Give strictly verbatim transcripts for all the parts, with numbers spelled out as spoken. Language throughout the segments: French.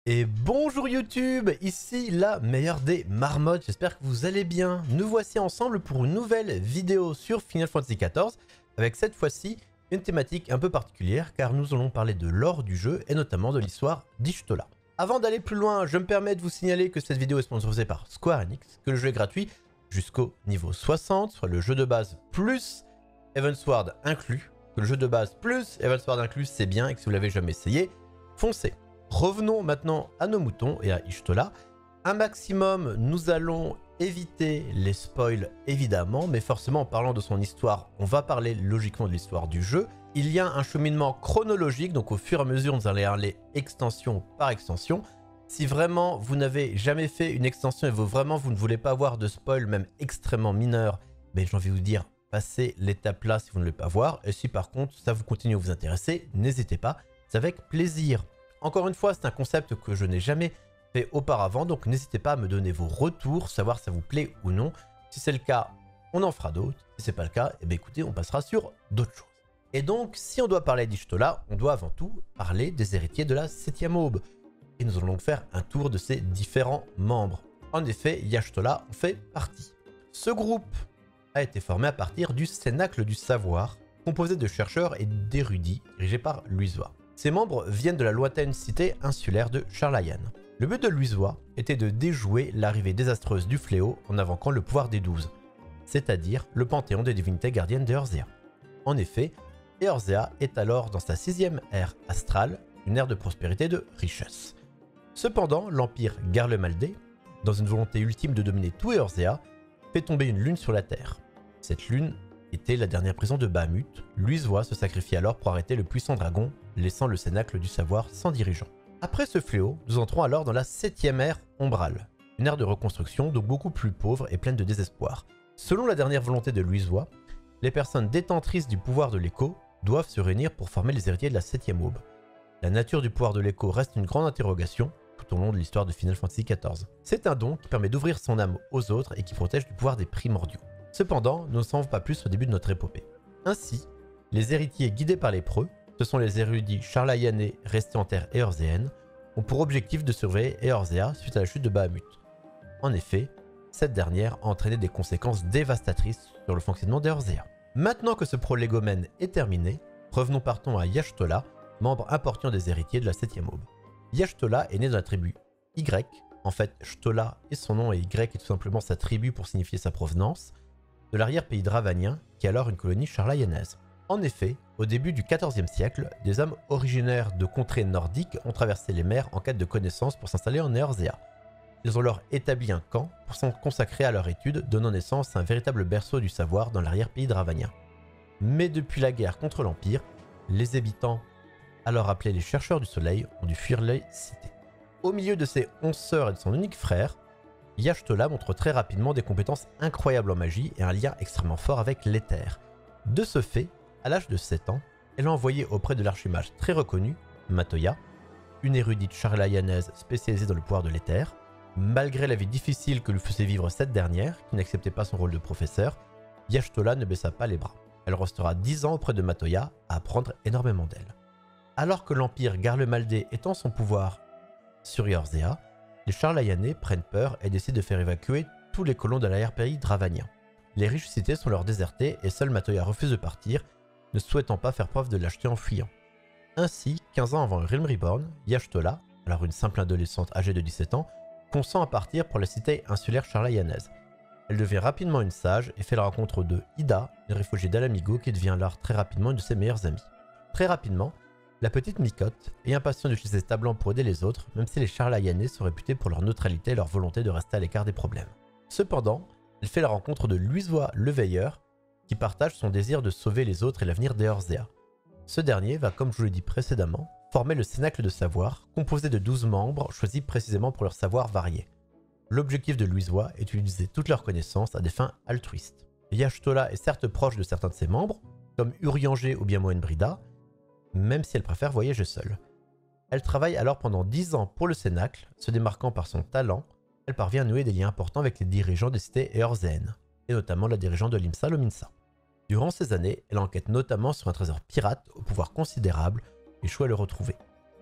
Et bonjour YouTube, ici la meilleure des marmottes, j'espère que vous allez bien. Nous voici ensemble pour une nouvelle vidéo sur Final Fantasy quatorze, avec cette fois-ci une thématique un peu particulière car nous allons parler de l'or du jeu et notamment de l'histoire d'Yshtola. Avant d'aller plus loin, je me permets de vous signaler que cette vidéo est sponsorisée par Square Enix, que le jeu est gratuit jusqu'au niveau soixante, soit le jeu de base plus Heavensward inclus, que le jeu de base plus Heavensward inclus c'est bien et que si vous l'avez jamais essayé, foncez. Revenons maintenant à nos moutons et à Yshtola. Un maximum, nous allons éviter les spoils évidemment, mais forcément en parlant de son histoire, on va parler logiquement de l'histoire du jeu. Il y a un cheminement chronologique, donc au fur et à mesure nous allons aller extension par extension. Si vraiment vous n'avez jamais fait une extension et vous vraiment vous ne voulez pas avoir de spoil, même extrêmement mineur, ben j'ai envie de vous dire, passez l'étape là si vous ne voulez pas voir. Et si par contre ça vous continue à vous intéresser, n'hésitez pas, c'est avec plaisir. Encore une fois, c'est un concept que je n'ai jamais fait auparavant, donc n'hésitez pas à me donner vos retours, savoir si ça vous plaît ou non. Si c'est le cas, on en fera d'autres. Si c'est pas le cas, eh bien écoutez, on passera sur d'autres choses. Et donc, si on doit parler d'Yshtola, on doit avant tout parler des héritiers de la septième aube. Et nous allons donc faire un tour de ces différents membres. En effet, Yshtola en fait partie. Ce groupe a été formé à partir du Cénacle du Savoir, composé de chercheurs et d'érudits, dirigé par Louisoix. Ces membres viennent de la lointaine cité insulaire de Charlayan. Le but de Louisoix était de déjouer l'arrivée désastreuse du fléau en invoquant le pouvoir des douze, c'est-à-dire le panthéon des divinités gardiennes d'Eorzea. En effet, Eorzea est alors dans sa sixième ère astrale, une ère de prospérité et de richesse. Cependant, l'empire Garlemaldé, dans une volonté ultime de dominer tout Eorzea, fait tomber une lune sur la terre. Cette lune était la dernière prison de Bahamut. Louisoix se sacrifie alors pour arrêter le puissant dragon, laissant le Cénacle du Savoir sans dirigeant. Après ce fléau, nous entrons alors dans la septième ère ombrale, une ère de reconstruction donc beaucoup plus pauvre et pleine de désespoir. Selon la dernière volonté de Louisoix, les personnes détentrices du pouvoir de l'écho doivent se réunir pour former les héritiers de la septième aube. La nature du pouvoir de l'écho reste une grande interrogation tout au long de l'histoire de Final Fantasy quatorze. C'est un don qui permet d'ouvrir son âme aux autres et qui protège du pouvoir des primordiaux. Cependant, nous ne savons pas plus au début de notre épopée. Ainsi, les héritiers guidés par les preux, ce sont les érudits charlayanais restés en terre éorzéenne, ont pour objectif de surveiller Eorzea suite à la chute de Bahamut. En effet, cette dernière a entraîné des conséquences dévastatrices sur le fonctionnement d'Eorzea. Maintenant que ce prolégomène est terminé, revenons partons à Yshtola, membre important des héritiers de la septième aube. Yshtola est né dans la tribu Y, en fait Shtola est son nom et Y est tout simplement sa tribu pour signifier sa provenance, de l'arrière-pays dravanien, qui est alors une colonie charlayanaise. En effet, au début du quatorzième siècle, des hommes originaires de contrées nordiques ont traversé les mers en quête de connaissances pour s'installer en Eorzea. Ils ont alors établi un camp pour s'en consacrer à leur étude, donnant naissance à un véritable berceau du savoir dans l'arrière-pays dravanien. Mais depuis la guerre contre l'Empire, les habitants, alors appelés les chercheurs du soleil, ont dû fuir les cités. Au milieu de ses onze sœurs et de son unique frère, Yshtola montre très rapidement des compétences incroyables en magie et un lien extrêmement fort avec l'éther. De ce fait, à l'âge de sept ans, elle a envoyé auprès de l'archimage très reconnu, Matoya, une érudite charlayanaise spécialisée dans le pouvoir de l'éther. Malgré la vie difficile que lui faisait vivre cette dernière, qui n'acceptait pas son rôle de professeur, Yshtola ne baissa pas les bras. Elle restera dix ans auprès de Matoya à apprendre énormément d'elle. Alors que l'empire Garlemaldé étend son pouvoir sur Eorzea, les Charlayanais prennent peur et décident de faire évacuer tous les colons de l'arrière-pays dravanien. Les riches cités sont alors désertées et seul Matoya refuse de partir, ne souhaitant pas faire preuve de lâcheté en fuyant. Ainsi, quinze ans avant Realm Reborn, Yshtola, alors une simple adolescente âgée de dix-sept ans, consent à partir pour la cité insulaire charlayanaise. Elle devient rapidement une sage et fait la rencontre de Ida, une réfugiée d'Alamigo qui devient alors très rapidement une de ses meilleures amies. Très rapidement, la petite Mikote est impatiente d'utiliser sa blanc pour aider les autres, même si les Charlayanais sont réputés pour leur neutralité et leur volonté de rester à l'écart des problèmes. Cependant, elle fait la rencontre de Louisoix le Veilleur, qui partage son désir de sauver les autres et l'avenir d'Eorzea. Ce dernier va, comme je vous l'ai dit précédemment, former le Cénacle de Savoir, composé de douze membres choisis précisément pour leur savoir varié. L'objectif de Louisoix est d'utiliser toutes leurs connaissances à des fins altruistes. Yshtola est certes proche de certains de ses membres, comme Urianger ou bien Moen Brida, même si elle préfère voyager seule. Elle travaille alors pendant dix ans pour le Cénacle, se démarquant par son talent. Elle parvient à nouer des liens importants avec les dirigeants des cités éorzéennes, et notamment la dirigeante de l'Imsa, Lominsa. Durant ces années, elle enquête notamment sur un trésor pirate au pouvoir considérable et échoue à le retrouver.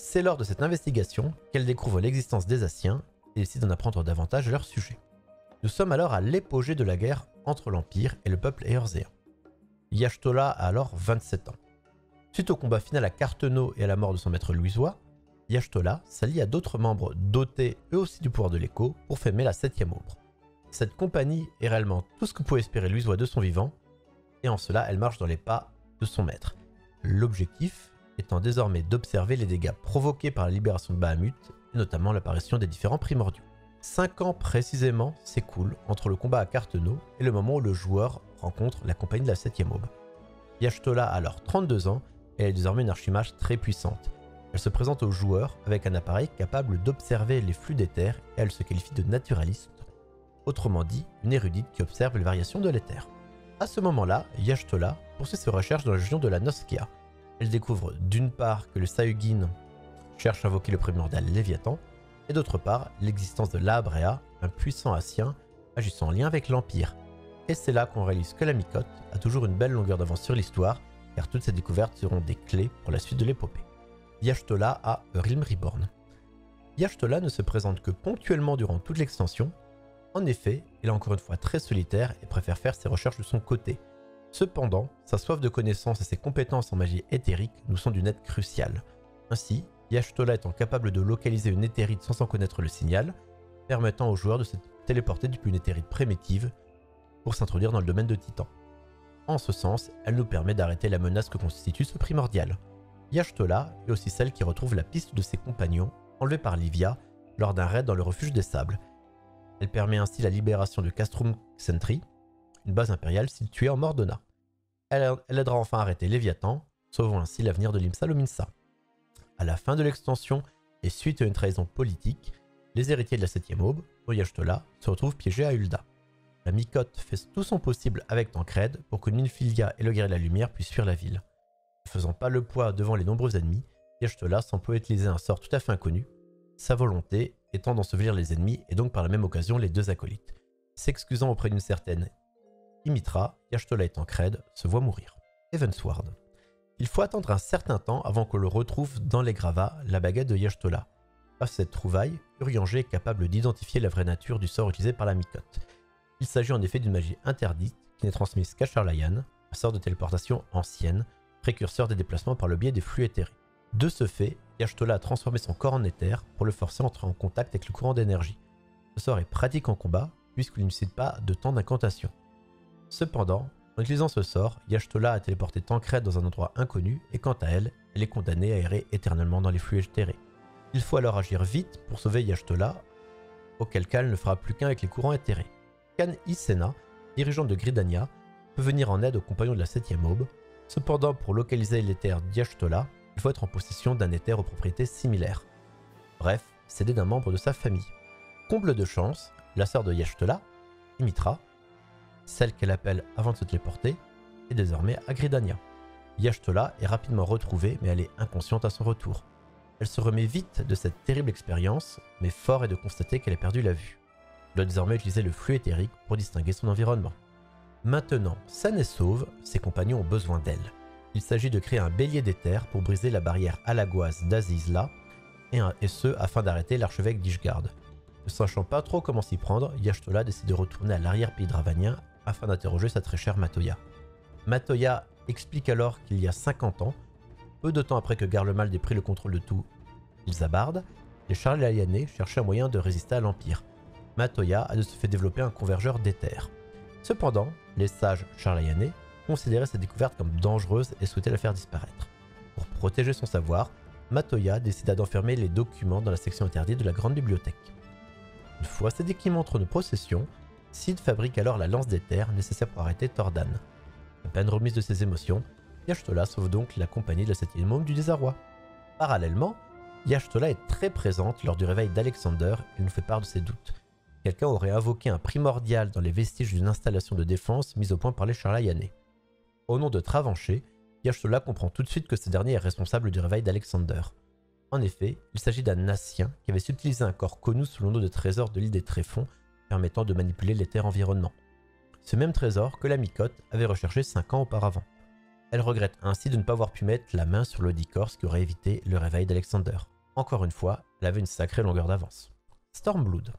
C'est lors de cette investigation qu'elle découvre l'existence des Asciens et décide d'en apprendre davantage à leur sujet. Nous sommes alors à l'épogée de la guerre entre l'Empire et le peuple éorzéen. Y'ashtola a alors vingt-sept ans. Suite au combat final à Carteneau et à la mort de son maître Luisois, Y'ashtola s'allie à d'autres membres dotés eux aussi du pouvoir de l'écho pour former la septième Aube. Cette compagnie est réellement tout ce que pouvait espérer Luisois de son vivant, et en cela elle marche dans les pas de son maître. L'objectif étant désormais d'observer les dégâts provoqués par la libération de Bahamut, et notamment l'apparition des différents primordiaux. Cinq ans précisément s'écoulent entre le combat à Carteneau et le moment où le joueur rencontre la compagnie de la septième Aube. Y'ashtola a alors trente-deux ans et elle est désormais une archimage très puissante. Elle se présente aux joueurs avec un appareil capable d'observer les flux d'éther et elle se qualifie de naturaliste, autrement dit une érudite qui observe les variations de l'éther. À ce moment-là, Y'ashtola poursuit ses recherches dans la région de la Noskia. Elle découvre d'une part que le Sahuagin cherche à invoquer le primordial Léviathan, et d'autre part l'existence de l'Aabrea, un puissant Ascien agissant en lien avec l'Empire. Et c'est là qu'on réalise que la Miqoth a toujours une belle longueur d'avance sur l'histoire, car toutes ces découvertes seront des clés pour la suite de l'épopée. Y'ashtola a Realm Reborn. Y'ashtola ne se présente que ponctuellement durant toute l'extension. En effet, il est encore une fois très solitaire et préfère faire ses recherches de son côté. Cependant, sa soif de connaissance et ses compétences en magie éthérique nous sont d'une aide cruciale. Ainsi, Y'ashtola étant capable de localiser une éthérite sans en connaître le signal, permettant aux joueurs de se téléporter depuis une éthérite primitive pour s'introduire dans le domaine de Titan. En ce sens, elle nous permet d'arrêter la menace que constitue ce primordial. Y'ashtola est aussi celle qui retrouve la piste de ses compagnons, enlevés par Livia, lors d'un raid dans le refuge des sables. Elle permet ainsi la libération de Castrum Sentry, une base impériale située en Mordona. Elle, elle aidera enfin à arrêter Léviathan, sauvant ainsi l'avenir de l'Imsa Lominsa. À la fin de l'extension, et suite à une trahison politique, les héritiers de la septième Aube, Y'ashtola, se retrouvent piégés à Ul'dah. La Miqoth fait tout son possible avec Tancred pour que Minfilia et le guerrier de la lumière puissent fuir la ville. Ne faisant pas le poids devant les nombreux ennemis, Y'ashtola s'emploie à utiliser un sort tout à fait inconnu, sa volonté étant d'ensevelir les ennemis et donc par la même occasion les deux acolytes. S'excusant auprès d'une certaine Imitra, Y'ashtola et Tancred se voient mourir. Heavensward. Il faut attendre un certain temps avant que l'on retrouve dans les gravats la baguette de Y'ashtola. Face à cette trouvaille, Urianger est capable d'identifier la vraie nature du sort utilisé par la Miqoth. Il s'agit en effet d'une magie interdite qui n'est transmise qu'à Charlayan, un sort de téléportation ancienne, précurseur des déplacements par le biais des flux éthérés. De ce fait, Y'ashtola a transformé son corps en éther pour le forcer à entrer en contact avec le courant d'énergie. Ce sort est pratique en combat puisqu'il ne nécessite pas de temps d'incantation. Cependant, en utilisant ce sort, Y'ashtola a téléporté Tancred dans un endroit inconnu et quant à elle, elle est condamnée à errer éternellement dans les flux éthérés. Il faut alors agir vite pour sauver Y'ashtola, auquel cas elle ne fera plus qu'un avec les courants éthérés. Khan Ysena, dirigeante de Gridania, peut venir en aide aux compagnons de la septième Aube. Cependant, pour localiser l'éther d'Yashtola, il faut être en possession d'un éther aux propriétés similaires. Bref, cédé d'un membre de sa famille. Comble de chance, la sœur de Y'ashtola, Imitra, celle qu'elle appelle avant de se téléporter, est désormais à Gridania. Y'ashtola est rapidement retrouvée, mais elle est inconsciente à son retour. Elle se remet vite de cette terrible expérience, mais fort est de constater qu'elle a perdu la vue. Elle doit désormais utiliser le flux éthérique pour distinguer son environnement. Maintenant, saine et sauve, ses compagnons ont besoin d'elle. Il s'agit de créer un bélier d'éther pour briser la barrière alagoise d'Azizla, et, et ce afin d'arrêter l'archevêque d'Ishgard. Ne sachant pas trop comment s'y prendre, Y'ashtola décide de retourner à l'arrière-pays dravanien afin d'interroger sa très chère Matoya. Matoya explique alors qu'il y a cinquante ans, peu de temps après que Garlemald ait pris le contrôle de tout Ilzabard, les Charlayanais cherchaient un moyen de résister à l'Empire. Matoya a de ce fait développé un convergeur d'éther. Cependant, les sages Charlayanais considéraient cette découverte comme dangereuse et souhaitaient la faire disparaître. Pour protéger son savoir, Matoya décida d'enfermer les documents dans la section interdite de la grande bibliothèque. Une fois ces documents entre nos possessions, Sid fabrique alors la lance d'éther nécessaire pour arrêter Tordan. À peine remise de ses émotions, Y'ashtola sauve donc la compagnie de la septième Aube du désarroi. Parallèlement, Y'ashtola est très présente lors du réveil d'Alexander et nous fait part de ses doutes. Quelqu'un aurait invoqué un primordial dans les vestiges d'une installation de défense mise au point par les Charlayanais. Au nom de Travanché, Y'ashtola comprend tout de suite que ce dernier est responsable du réveil d'Alexander. En effet, il s'agit d'un Ascien qui avait subtilisé un corps connu sous le nom de trésor de l'île des Tréfonds, permettant de manipuler l'éther environnant. Ce même trésor que la Miqoth avait recherché cinq ans auparavant. Elle regrette ainsi de ne pas avoir pu mettre la main sur l'Audicor, ce qui aurait évité le réveil d'Alexander. Encore une fois, elle avait une sacrée longueur d'avance. Stormblood.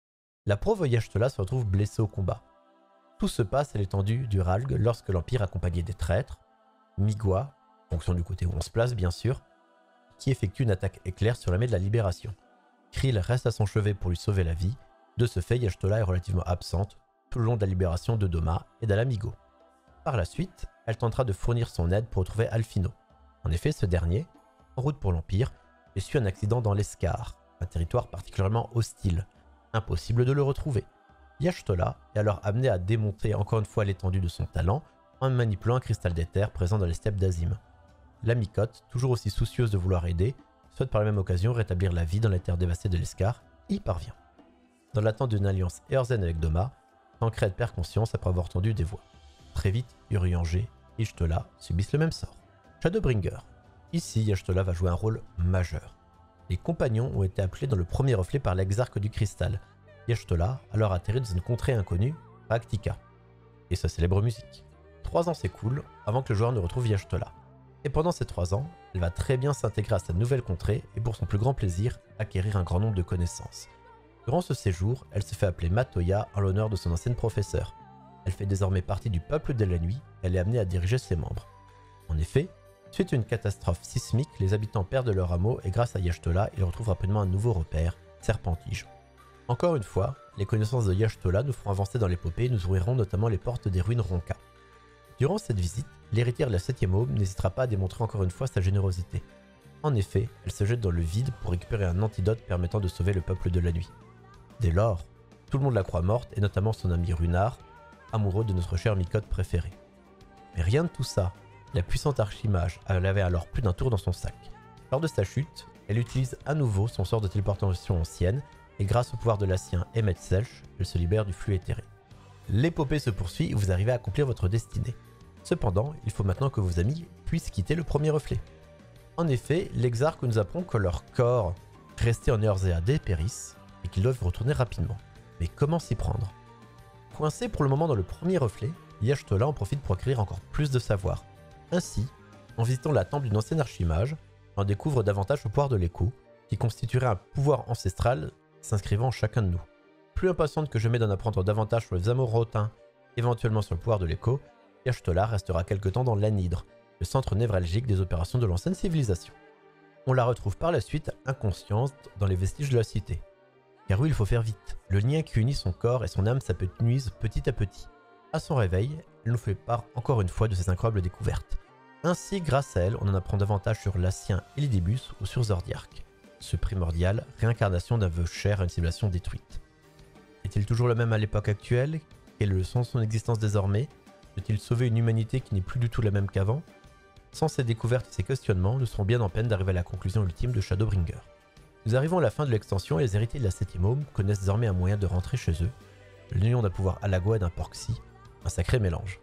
La pauvre Y'ashtola se retrouve blessée au combat. Tout se passe à l'étendue du Ralg lorsque l'Empire, accompagné des traîtres, Migwa, fonction du côté où on se place bien sûr, qui effectue une attaque éclair sur l'armée de la Libération. Krill reste à son chevet pour lui sauver la vie. De ce fait, Y'ashtola est relativement absente tout le long de la libération de Doma et d'Ala-Mhigo. Par la suite, elle tentera de fournir son aide pour retrouver Alphino. En effet, ce dernier, en route pour l'Empire, essuie un accident dans l'Escar, un territoire particulièrement hostile. Impossible de le retrouver. Y'ashtola est alors amené à démonter encore une fois l'étendue de son talent en manipulant un cristal d'éther présent dans les steppes d'Azim. La Miqoth, toujours aussi soucieuse de vouloir aider, souhaite par la même occasion rétablir la vie dans les terres dévastées de l'Escar et y parvient. Dans l'attente d'une alliance Eorzen avec Doma, Tancred perd conscience après avoir entendu des voix. Très vite, Urianger et Y'shtola subissent le même sort. Shadowbringer. Ici, Y'ashtola va jouer un rôle majeur. Les compagnons ont été appelés dans le premier reflet par l'exarque du cristal. Y'ashtola alors atterrit dans une contrée inconnue, Raktika, et sa célèbre musique. Trois ans s'écoulent avant que le joueur ne retrouve Y'ashtola. Et pendant ces trois ans, elle va très bien s'intégrer à sa nouvelle contrée et pour son plus grand plaisir, acquérir un grand nombre de connaissances. Durant ce séjour, elle se fait appeler Matoya en l'honneur de son ancienne professeure. Elle fait désormais partie du peuple de la nuit, elle est amenée à diriger ses membres. En effet, suite à une catastrophe sismique, les habitants perdent leur hameau et grâce à Y'ashtola, ils retrouvent rapidement un nouveau repère, Serpentige. Encore une fois, les connaissances de Y'ashtola nous feront avancer dans l'épopée et nous ouvriront notamment les portes des ruines Ronka. Durant cette visite, l'héritière de la septième aube n'hésitera pas à démontrer encore une fois sa générosité. En effet, elle se jette dans le vide pour récupérer un antidote permettant de sauver le peuple de la nuit. Dès lors, tout le monde la croit morte et notamment son ami Runar, amoureux de notre cher Miqoth préféré. Mais rien de tout ça, la puissante archimage elle avait alors plus d'un tour dans son sac. Lors de sa chute, elle utilise à nouveau son sort de téléportation ancienne et grâce au pouvoir de l'Assien Emet Selch, elle se libère du flux éthéré. L'épopée se poursuit et vous arrivez à accomplir votre destinée. Cependant, il faut maintenant que vos amis puissent quitter le premier reflet. En effet, l'exarque nous apprend que leur corps resté en Eorzea dépérissent et qu'ils doivent retourner rapidement. Mais comment s'y prendre? Coincé pour le moment dans le premier reflet, Y'ashtola en profite pour acquérir encore plus de savoir. Ainsi, en visitant la temple d'une ancienne archimage, on découvre davantage le pouvoir de l'écho, qui constituerait un pouvoir ancestral s'inscrivant en chacun de nous. Plus impatiente que jamais d'en apprendre davantage sur les Amorotins, éventuellement sur le pouvoir de l'écho, Y'ashtola restera quelque temps dans l'Anhydre, le centre névralgique des opérations de l'ancienne civilisation. On la retrouve par la suite inconsciente dans les vestiges de la cité. Car oui, il faut faire vite. Le lien qui unit son corps et son âme s'amenuise petit à petit. À son réveil, elle nous fait part encore une fois de ses incroyables découvertes. Ainsi, grâce à elle, on en apprend davantage sur l'Assien Elidibus ou sur Zordiark, ce primordial, réincarnation d'un vœu cher à une civilisation détruite. Est-il toujours le même à l'époque actuelle? Quel est le sens de son existence désormais? Peut-il sauver une humanité qui n'est plus du tout la même qu'avant? Sans ces découvertes et ces questionnements, nous serons bien en peine d'arriver à la conclusion ultime de Shadowbringer. Nous arrivons à la fin de l'extension et les héritiers de la septième aube connaissent désormais un moyen de rentrer chez eux, l'union d'un pouvoir Alagwa et d'un Porxy, un sacré mélange.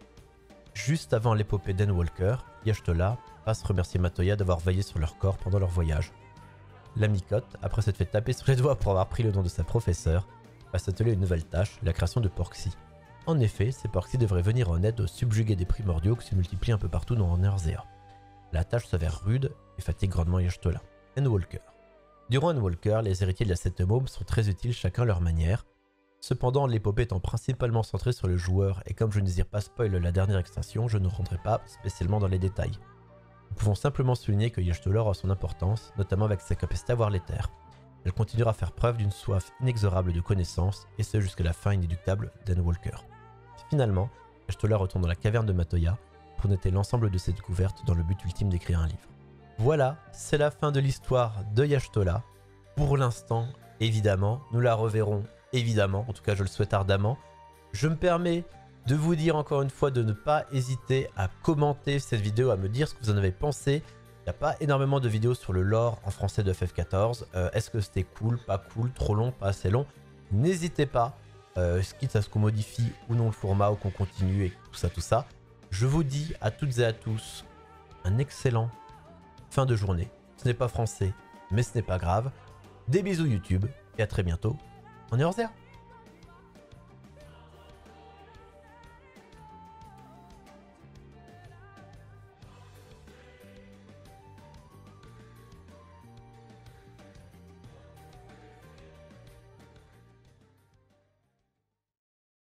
Juste avant l'épopée d'Endwalker, Y'ashtola passe remercier Matoya d'avoir veillé sur leur corps pendant leur voyage. La Miqoth, après s'être fait taper sur les doigts pour avoir pris le nom de sa professeure, va s'atteler à une nouvelle tâche, la création de Porxy. En effet, ces Porxy devraient venir en aide aux subjugués des primordiaux qui se multiplient un peu partout dans Eorzea. La tâche s'avère rude et fatigue grandement Y'ashtola. Endwalker. Durant Endwalker, les héritiers de la septième aube sont très utiles chacun à leur manière. Cependant, l'épopée étant principalement centrée sur le joueur et comme je ne désire pas spoil la dernière extension, je ne rentrerai pas spécialement dans les détails. Nous pouvons simplement souligner que Y'ashtola aura son importance, notamment avec sa capacité à voir l'éther. Elle continuera à faire preuve d'une soif inexorable de connaissances, et ce jusqu'à la fin inéluctable d'Endwalker. Finalement, Y'ashtola retourne dans la caverne de Matoya pour noter l'ensemble de ses découvertes dans le but ultime d'écrire un livre. Voilà, c'est la fin de l'histoire de Y'ashtola. Pour l'instant, évidemment, nous la reverrons, évidemment, en tout cas je le souhaite ardemment. Je me permets de vous dire encore une fois de ne pas hésiter à commenter cette vidéo, à me dire ce que vous en avez pensé. Il n'y a pas énormément de vidéos sur le lore en français de F F quatorze. Euh, Est-ce que c'était cool, pas cool, trop long, pas assez long? N'hésitez pas, euh, quitte à ce qu'on modifie ou non le format ou qu'on continue et tout ça, tout ça. Je vous dis à toutes et à tous un excellent fin de journée. Ce n'est pas français, mais ce n'est pas grave. Des bisous YouTube et à très bientôt en Eorzea.